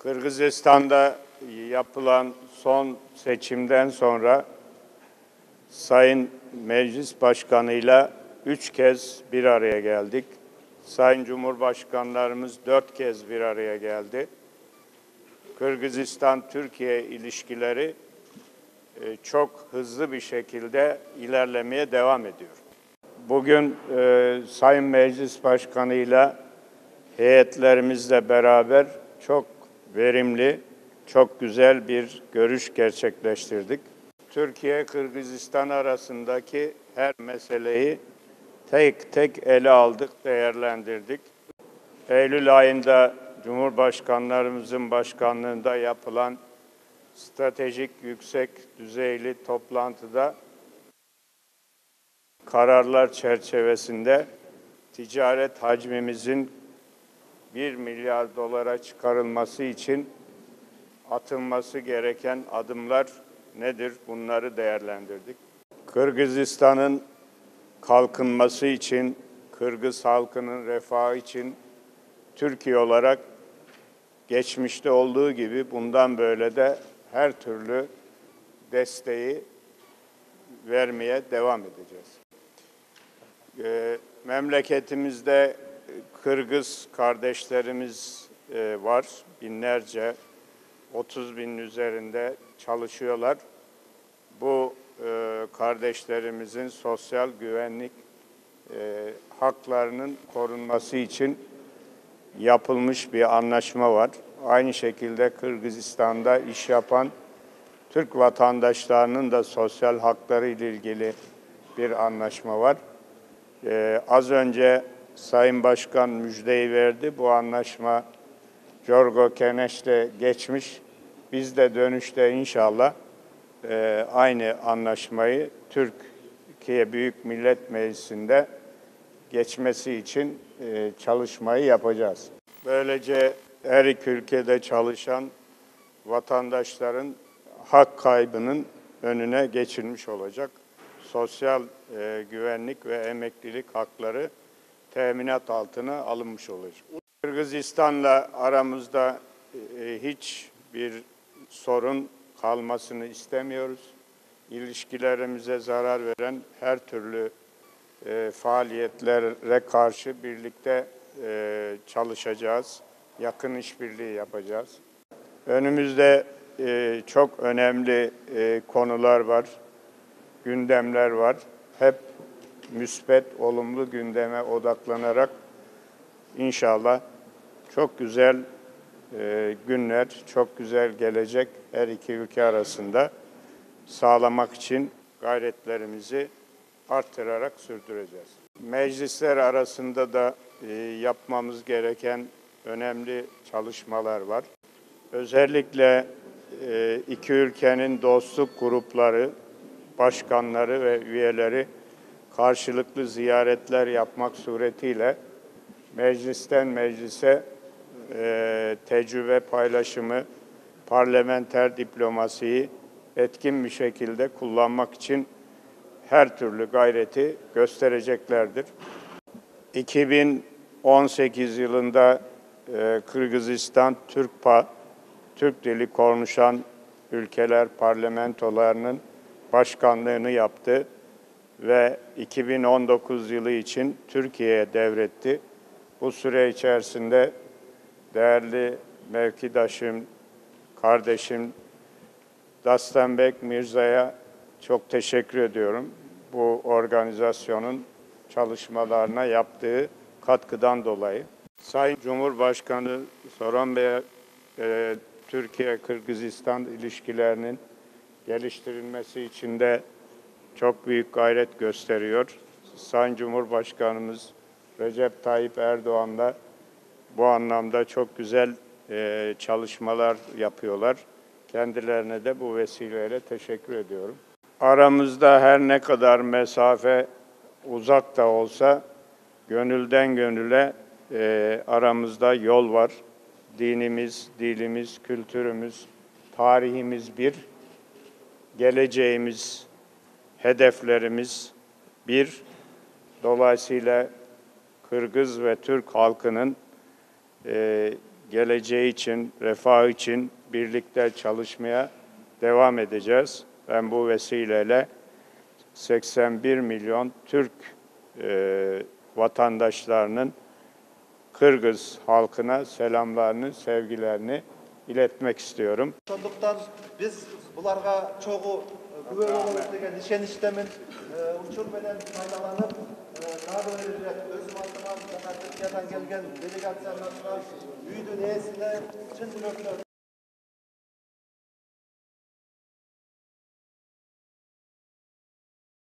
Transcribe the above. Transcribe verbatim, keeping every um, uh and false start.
Kırgızistan'da yapılan son seçimden sonra Sayın Meclis Başkanı'yla üç kez bir araya geldik. Sayın Cumhurbaşkanlarımız dört kez bir araya geldi. Kırgızistan-Türkiye ilişkileri çok hızlı bir şekilde ilerlemeye devam ediyor. Bugün e, Sayın Meclis Başkanı'yla heyetlerimizle beraber çok verimli, çok güzel bir görüş gerçekleştirdik. Türkiye-Kırgızistan arasındaki her meseleyi tek tek ele aldık, değerlendirdik. Eylül ayında Cumhurbaşkanlarımızın başkanlığında yapılan stratejik yüksek düzeyli toplantıda kararlar çerçevesinde ticaret hacmimizin bir milyar dolara çıkarılması için atılması gereken adımlar nedir? Bunları değerlendirdik. Kırgızistan'ın kalkınması için, Kırgız halkının refahı için Türkiye olarak geçmişte olduğu gibi bundan böyle de her türlü desteği vermeye devam edeceğiz. E, memleketimizde Kırgız kardeşlerimiz e, var. Binlerce, otuz binin üzerinde çalışıyorlar. Bu e, kardeşlerimizin sosyal güvenlik e, haklarının korunması için yapılmış bir anlaşma var. Aynı şekilde Kırgızistan'da iş yapan Türk vatandaşlarının da sosyal hakları ile ilgili bir anlaşma var. Ee, az önce Sayın Başkan müjdeyi verdi. Bu anlaşma Jorgo Keneş'te geçmiş. Biz de dönüşte inşallah e, aynı anlaşmayı Türkiye Büyük Millet Meclisi'nde geçmesi için e, çalışmayı yapacağız. Böylece her iki ülkede çalışan vatandaşların hak kaybının önüne geçilmiş olacak. Sosyal e, güvenlik ve emeklilik hakları teminat altına alınmış olacak. Kırgızistan'la aramızda e, hiçbir sorun kalmasını istemiyoruz. İlişkilerimize zarar veren her türlü e, faaliyetlere karşı birlikte e, çalışacağız. Yakın işbirliği yapacağız. Önümüzde e, çok önemli e, konular var, gündemler var. Hep müspet, olumlu gündeme odaklanarak inşallah çok güzel e, günler, çok güzel gelecek her iki ülke arasında sağlamak için gayretlerimizi artırarak sürdüreceğiz. Meclisler arasında da e, yapmamız gereken önemli çalışmalar var. Özellikle e, iki ülkenin dostluk grupları, başkanları ve üyeleri karşılıklı ziyaretler yapmak suretiyle meclisten meclise e, tecrübe paylaşımı, parlamenter diplomasiyi etkin bir şekilde kullanmak için her türlü gayreti göstereceklerdir. iki bin on sekiz yılında e, Kırgızistan Türkpa, Türk dili konuşan ülkeler parlamentolarının başkanlığını yaptı ve iki bin on dokuz yılı için Türkiye'ye devretti. Bu süre içerisinde değerli mevkidaşım, kardeşim Dastanbek Mirza'ya çok teşekkür ediyorum. Bu organizasyonun çalışmalarına yaptığı katkıdan dolayı. Sayın Cumhurbaşkanı Sooronbay e, Türkiye-Kırgızistan ilişkilerinin geliştirilmesi için de çok büyük gayret gösteriyor. Sayın Cumhurbaşkanımız Recep Tayyip Erdoğan da bu anlamda çok güzel e, çalışmalar yapıyorlar. Kendilerine de bu vesileyle teşekkür ediyorum. Aramızda her ne kadar mesafe uzak da olsa gönülden gönüle e, aramızda yol var. Dinimiz, dilimiz, kültürümüz, tarihimiz bir, geleceğimiz, hedeflerimiz bir. Dolayısıyla Kırgız ve Türk halkının e, geleceği için, refah için birlikte çalışmaya devam edeceğiz. Ben bu vesileyle seksen bir milyon Türk e, vatandaşlarının Kırgız halkına selamlarını, sevgilerini iletmek istiyorum. Soндуктан biz bularga çoğu güvey bolobuz degen işenичтемин. Учур менен пайдаланып, дагы бир ирет өзүм атыман жана Түркиядан келген делегациянын атынан үйдүн ээсине чын жүрөктөн